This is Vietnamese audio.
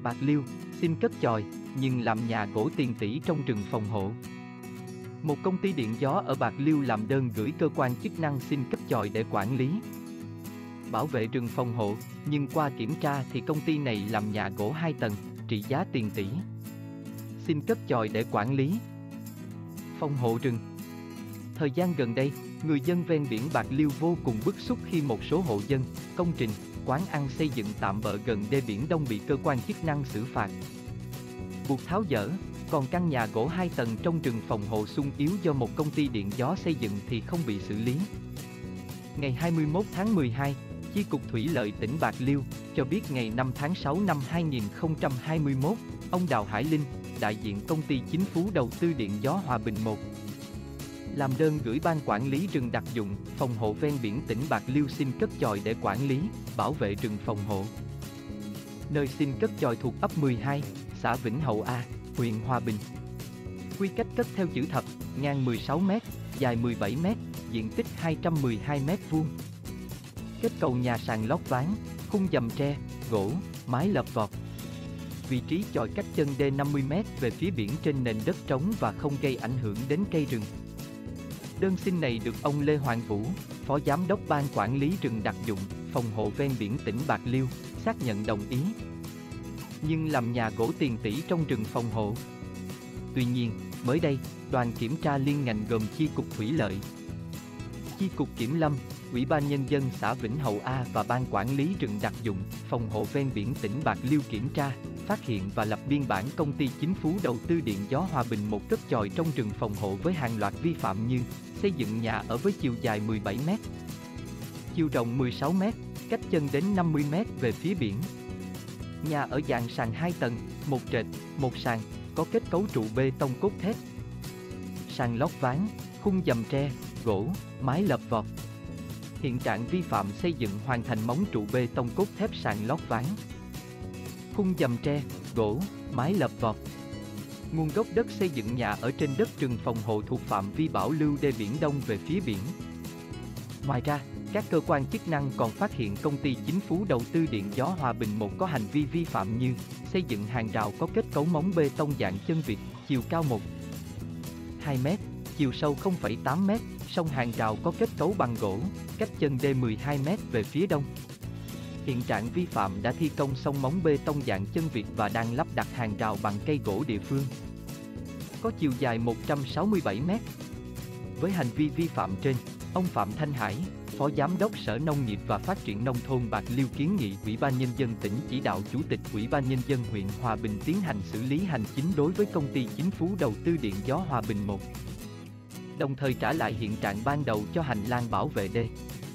Bạc Liêu, xin cất chòi, nhưng làm nhà gỗ tiền tỷ trong rừng phòng hộ. Một công ty điện gió ở Bạc Liêu làm đơn gửi cơ quan chức năng xin cấp chòi để quản lý, bảo vệ rừng phòng hộ, nhưng qua kiểm tra thì công ty này làm nhà gỗ 2 tầng, trị giá tiền tỷ. Xin cấp chòi để quản lý, phòng hộ rừng. Thời gian gần đây, người dân ven biển Bạc Liêu vô cùng bức xúc khi một số hộ dân, công trình, quán ăn xây dựng tạm bợ gần đê Biển Đông bị cơ quan chức năng xử phạt, buộc tháo dỡ, còn căn nhà gỗ 2 tầng trong rừng phòng hộ xung yếu do một công ty điện gió xây dựng thì không bị xử lý. Ngày 21 tháng 12, Chi cục Thủy lợi tỉnh Bạc Liêu cho biết ngày 5 tháng 6 năm 2021, ông Đào Hải Linh, đại diện công ty chính phủ đầu tư điện gió Hòa Bình 1, làm đơn gửi ban quản lý rừng đặc dụng, phòng hộ ven biển tỉnh Bạc Liêu xin cất chòi để quản lý, bảo vệ rừng phòng hộ. Nơi xin cất chòi thuộc ấp 12, xã Vĩnh Hậu A, huyện Hòa Bình. Quy cách cất theo chữ thập, ngang 16 m, dài 17 m, diện tích 212 m². Kết cấu nhà sàn lót ván, khung dầm tre, gỗ, mái lợp vọt. Vị trí chòi cách chân đê 50 m về phía biển trên nền đất trống và không gây ảnh hưởng đến cây rừng. Đơn xin này được ông Lê Hoàng Vũ, Phó Giám đốc Ban Quản lý rừng đặc dụng, phòng hộ ven biển tỉnh Bạc Liêu, xác nhận đồng ý. Nhưng làm nhà gỗ tiền tỷ trong rừng phòng hộ. Tuy nhiên, mới đây, đoàn kiểm tra liên ngành gồm Chi cục Thủy lợi, Chi cục Kiểm lâm, Ủy ban Nhân dân xã Vĩnh Hậu A và Ban Quản lý rừng đặc dụng, phòng hộ ven biển tỉnh Bạc Liêu kiểm tra, phát hiện và lập biên bản công ty chính phủ đầu tư điện gió Hòa Bình 1 cất chòi trong rừng phòng hộ với hàng loạt vi phạm như xây dựng nhà ở với chiều dài 17 m, chiều rộng 16 m, cách chân đến 50 m về phía biển. Nhà ở dạng sàn 2 tầng, một trệt, một sàn, có kết cấu trụ bê tông cốt thép, sàn lót ván, khung dầm tre, gỗ, mái lợp vọt. Hiện trạng vi phạm xây dựng hoàn thành móng trụ bê tông cốt thép sàn lót ván, khung dầm tre, gỗ, mái lợp vọt. Nguồn gốc đất xây dựng nhà ở trên đất rừng phòng hộ thuộc phạm vi bảo lưu đê Biển Đông về phía biển. Ngoài ra, các cơ quan chức năng còn phát hiện công ty chính phủ đầu tư điện gió Hòa Bình 1 có hành vi vi phạm như xây dựng hàng rào có kết cấu móng bê tông dạng chân vịt, chiều cao 1,2 m, chiều sâu 0,8 m, song hàng rào có kết cấu bằng gỗ, cách chân đê 12 m về phía đông. Hiện trạng vi phạm đã thi công xong móng bê tông dạng chân vịt và đang lắp đặt hàng rào bằng cây gỗ địa phương, có chiều dài 167 m. Với hành vi vi phạm trên, ông Phạm Thanh Hải, Phó Giám đốc Sở Nông nghiệp và Phát triển Nông thôn Bạc Liêu kiến nghị Ủy ban Nhân dân tỉnh chỉ đạo Chủ tịch Ủy ban Nhân dân huyện Hòa Bình tiến hành xử lý hành chính đối với công ty chính phủ đầu tư điện gió Hòa Bình 1, đồng thời trả lại hiện trạng ban đầu cho hành lang bảo vệ đê.